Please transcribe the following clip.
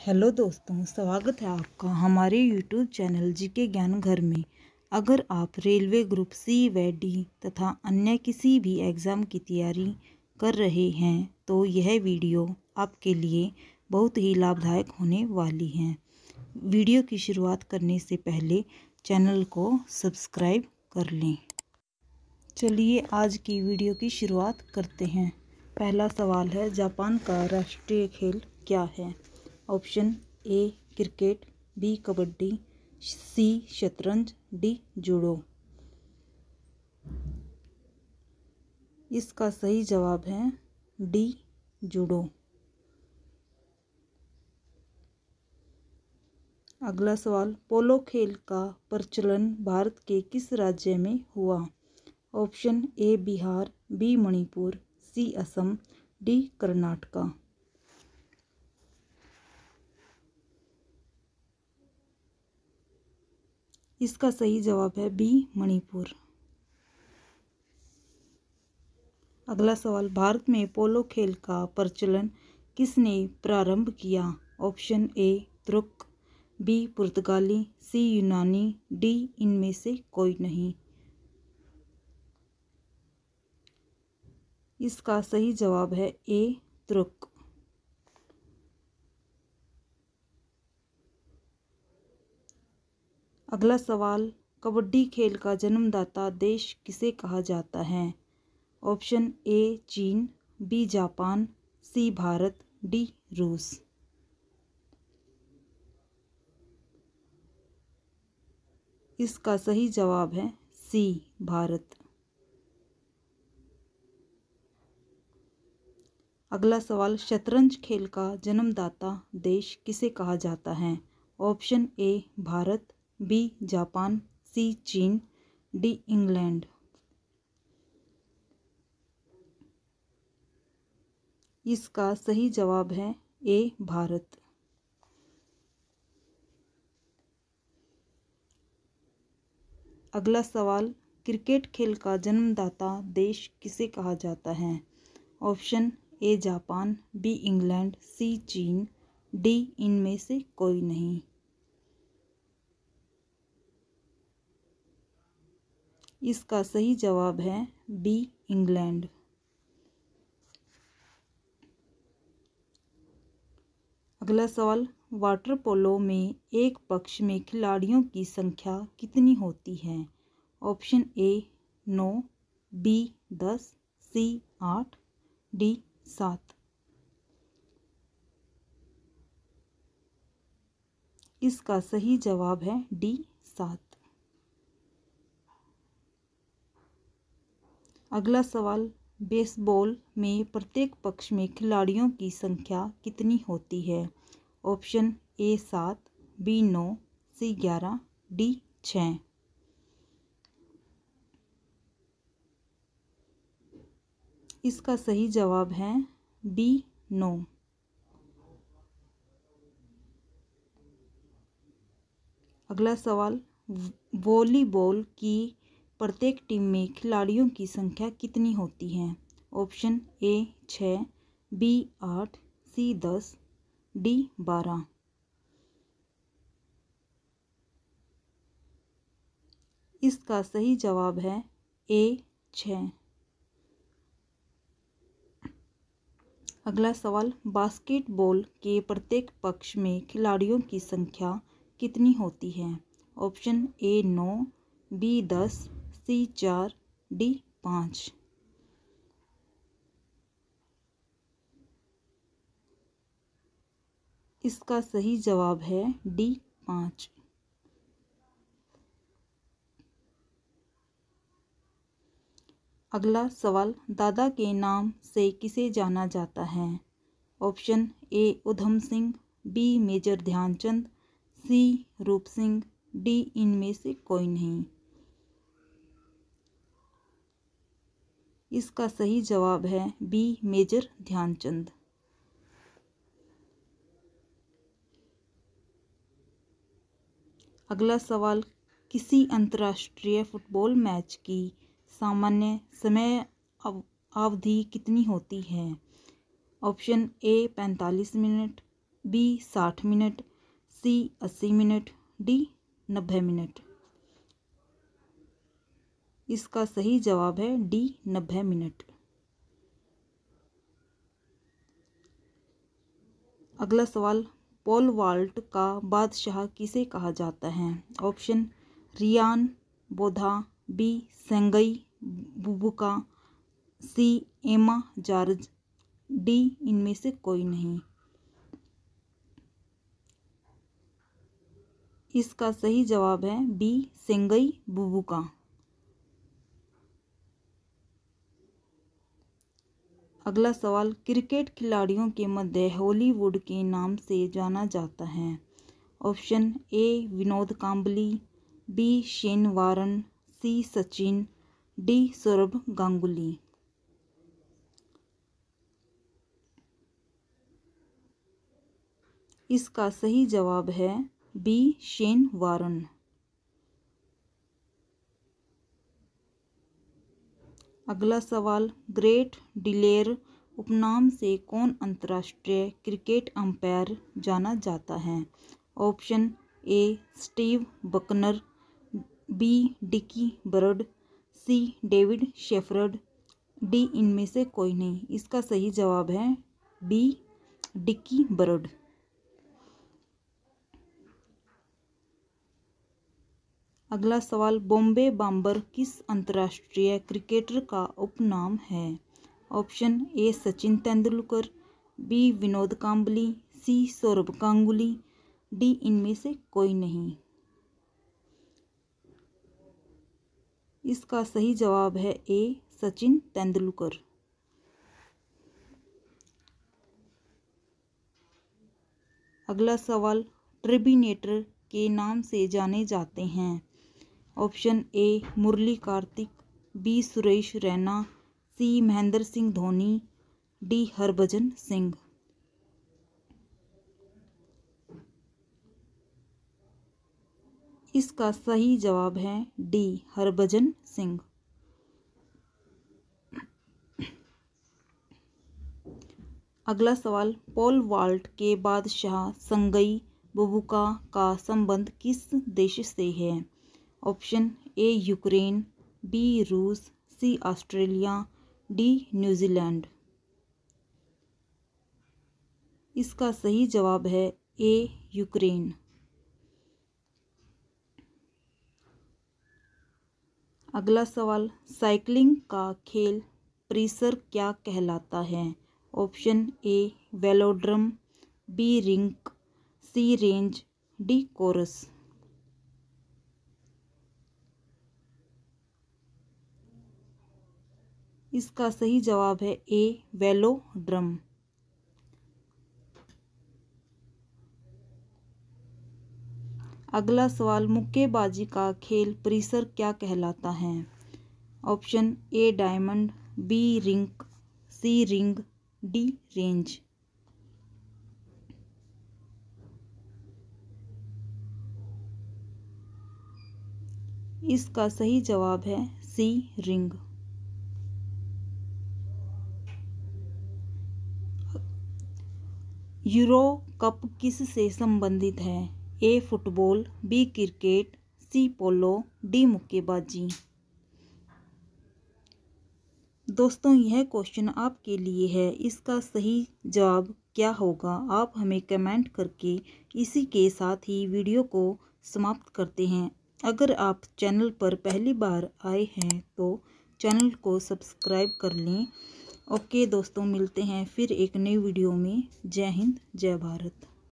Hello दोस्तों, स्वागत है आपका हमारे यूट्यूब चैनल जीके ज्ञान घर में। अगर आप रेलवे ग्रुप सी व डी तथा अन्य किसी भी एग्ज़ाम की तैयारी कर रहे हैं तो यह वीडियो आपके लिए बहुत ही लाभदायक होने वाली है। वीडियो की शुरुआत करने से पहले चैनल को सब्सक्राइब कर लें। चलिए आज की वीडियो की शुरुआत करते हैं। पहला सवाल है, जापान का राष्ट्रीय खेल क्या है? Option A cricket, B kabaddi, C शतरंज, डी जूडो। इसका सही जवाब है डी जूडो। अगला सवाल, पोलो खेल का प्रचलन भारत के किस राज्य में हुआ? Option A Bihar, B Manipur, C Assam, D Karnataka. इसका सही जवाब है बी मणिपुर। अगला सवाल, भारत में पोलो खेल का प्रचलन किसने प्रारंभ किया? ऑप्शन ए तुर्क, बी पुर्तगाली, सी यूनानी, डी इनमें से कोई नहीं। इसका सही जवाब है ए तुर्क। अगला सवाल, कबड्डी खेल का जन्मदाता देश किसे कहा जाता है? ऑप्शन ए चीन, B Japan, C Bharat, D रूस। इसका सही जवाब है सी भारत। अगला सवाल, शतरंज खेल का जन्मदाता देश किसे कहा जाता है? Option A Bharat, B Japan, C चीन, डी इंग्लैंड। इसका सही जवाब है ए भारत। अगला सवाल, क्रिकेट खेल का जन्मदाता देश किसे कहा जाता है? Option A Japan, B England, C चीन, डी इनमें से कोई नहीं। इसका सही जवाब है बी इंग्लैंड। अगला सवाल, वाटर पोलो में एक पक्ष में खिलाड़ियों की संख्या कितनी होती है? Option A 9, B 10, C 8, D 7। इसका सही जवाब है डी 7। अगला सवाल, बेसबॉल में प्रत्येक पक्ष में खिलाड़ियों की संख्या कितनी होती है? Option A 7, B 9, C 11, D 6। इसका सही जवाब है बी 9। अगला सवाल, वॉलीबॉल की प्रत्येक टीम में खिलाड़ियों की संख्या कितनी होती है? Option A 6, B 8, C 10, D 12। इसका सही जवाब है ए 6। अगला सवाल, बास्केटबॉल के प्रत्येक पक्ष में खिलाड़ियों की संख्या कितनी होती है? Option A 9, B 10, C 4, D 5। इसका सही जवाब है डी 5। अगला सवाल, दादा के नाम से किसे जाना जाता है? Option A Udham Singh, B major Dhyanchand, C Roop Singh, D इनमें से कोई नहीं। इसका सही जवाब है बी मेजर ध्यानचंद। अगला सवाल, किसी अंतर्राष्ट्रीय फुटबॉल मैच की सामान्य समय अवधि कितनी होती है? Option A 45 minute, B 60 minute, C 80 minute, D 90 minute. इसका सही जवाब है डी 90 मिनट। अगला सवाल, पोल वाल्ट का बादशाह किसे कहा जाता है? ऑप्शन रियान बोधा, बी सेंगई Bubka, C Emma George, D इनमें से कोई नहीं। इसका सही जवाब है बी सेंगई बुबुका। अगला सवाल, क्रिकेट खिलाड़ियों के मध्य हॉलीवुड के नाम से जाना जाता है? Option A Vinod Kambli, B Shane Warne, C Sachin, D Sourav Ganguly. इसका सही जवाब है बी शेन वारन। अगला सवाल, ग्रेट डिलेर उपनाम से कौन अंतर्राष्ट्रीय क्रिकेट अंपायर जाना जाता है? Option A Steve Bucknor, B Dickie Bird, C David Shepherd, D इनमें से कोई नहीं। इसका सही जवाब है बी डिकी बर्ड। अगला सवाल, बॉम्बे बॉम्बर किस अंतर्राष्ट्रीय क्रिकेटर का उपनाम है? Option A Sachin Tendulkar, B Vinod Kambli, C Sourav Ganguly, D इनमें से कोई नहीं। इसका सही जवाब है ए सचिन तेंदुलकर। अगला सवाल, टर्मिनेटर के नाम से जाने जाते हैं? Option A Murali Kartik, B Suresh Raina, C Mahendra Singh Dhoni, D Harbhajan Singh. इसका सही जवाब है डी हरभजन सिंह। अगला सवाल, पोल वाल्ट के बादशाह संगई बुबुका का संबंध किस देश से है? ऑप्शन ए यूक्रेन, बी रूस, सी ऑस्ट्रेलिया, डी न्यूजीलैंड। इसका सही जवाब है ए यूक्रेन। अगला सवाल, साइकिलिंग का खेल परिसर क्या कहलाता है? Option A velodrome, B rink, C range, D course. इसका सही जवाब है ए वेलोड्रम। अगला सवाल, मुक्केबाजी का खेल परिसर क्या कहलाता है? Option A diamond, B rink, C ring, D range. इसका सही जवाब है सी रिंग। यूरो कप किस से संबंधित है? A football, B cricket, C polo, D मुक्केबाजी। दोस्तों, यह क्वेश्चन आपके लिए है। इसका सही जवाब क्या होगा आप हमें कमेंट करके इसी के साथ ही वीडियो को समाप्त करते हैं। अगर आप चैनल पर पहली बार आए हैं तो चैनल को सब्सक्राइब कर लें। ओके दोस्तों, मिलते हैं फिर एक नई वीडियो में। जय हिंद, जय भारत।